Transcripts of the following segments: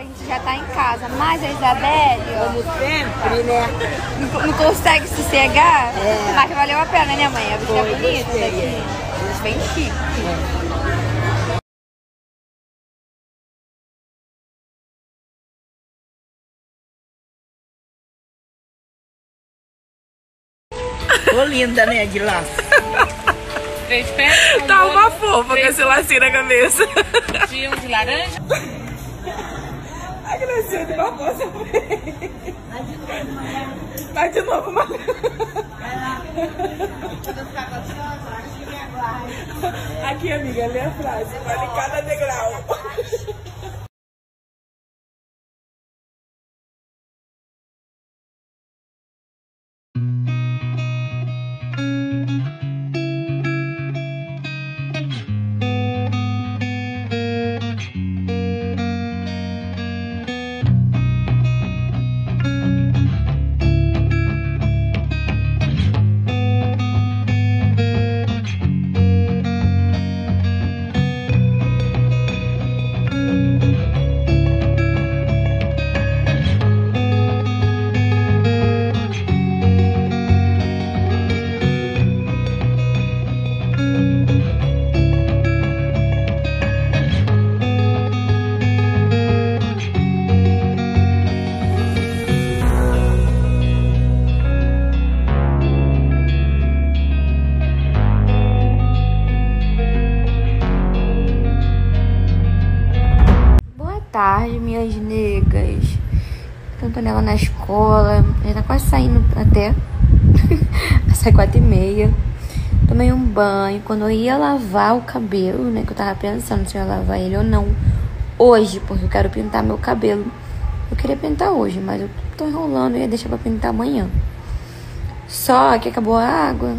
gente já tá em casa, mas a Isabelle, ó, Como sempre, né? não consegue sossegar, É. mas valeu a pena, né, mãe? A bicha é Foi, bonita gostei, daqui. Bem chique. Tô linda, né, de laço. Três peças. Tá uma fofa com esse lacinho na cabeça. De um de laranja. A Gracinha de Barbosa. Vai de novo, mano. Aqui, amiga, lê a frase. Vale cada degrau. Tarde, minhas negas. Antonella na escola. Já tá quase saindo até. Vai sair 4h30. Tomei um banho. Quando eu ia lavar o cabelo, né? Que eu tava pensando se eu ia lavar ele ou não. Hoje, porque eu quero pintar meu cabelo. Eu queria pintar hoje, mas eu tô enrolando e ia deixar pra pintar amanhã. Só que acabou a água.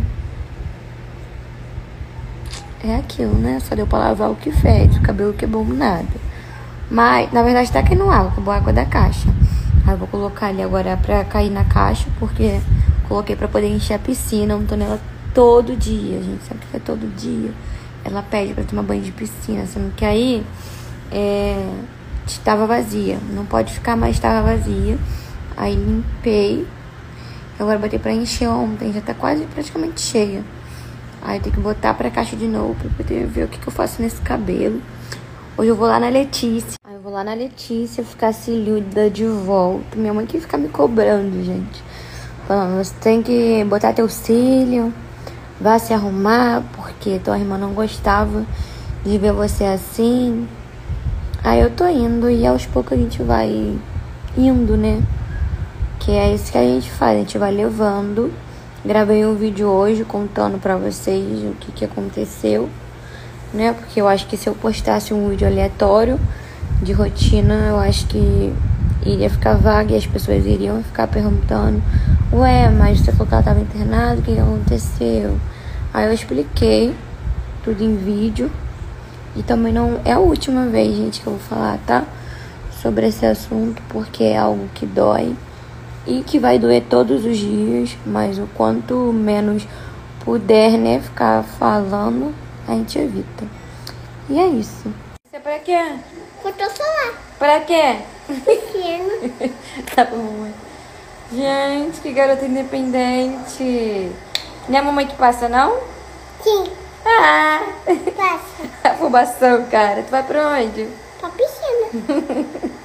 É aquilo, né? Só deu pra lavar o que fede. O cabelo que é bom nada. Mas, na verdade, tá caindo água, acabou a água da caixa. Aí eu vou colocar ali agora pra cair na caixa, porque coloquei pra poder encher a piscina. Eu tô nela todo dia, gente. Sabe o que é todo dia? Ela pede pra tomar banho de piscina, sendo que aí estava vazia. Não pode ficar, mas estava vazia. Aí limpei. Agora botei pra encher ontem, já tá quase praticamente cheia. Aí tem que botar pra caixa de novo pra poder ver o que eu faço nesse cabelo. Hoje eu vou lá na Letícia. Aí eu vou lá na Letícia ficar cilhuda de volta. Minha mãe que fica me cobrando, gente. Falando, você tem que botar teu cílio, vá se arrumar, porque tua irmã não gostava de ver você assim. Aí eu tô indo e aos poucos a gente vai indo, né? Que é isso que a gente faz, a gente vai levando. Gravei um vídeo hoje contando pra vocês o que aconteceu, né? Porque eu acho que se eu postasse um vídeo aleatório de rotina, eu acho que iria ficar vaga e as pessoas iriam ficar perguntando: ué, mas você falou que ela tava internada, o que aconteceu? Aí eu expliquei tudo em vídeo. E também não é a última vez, gente, que eu vou falar, tá? Sobre esse assunto, porque é algo que dói e que vai doer todos os dias, mas o quanto menos puder, né, ficar falando, a gente evita. E é isso. Isso é pra quê? Botou celular. Pra quê? Pequeno. Tá bom. Gente, que garota independente. Não é a mamãe que passa, não? Sim, Ah! passa. Afobação, cara. Tu vai pra onde? Pra piscina.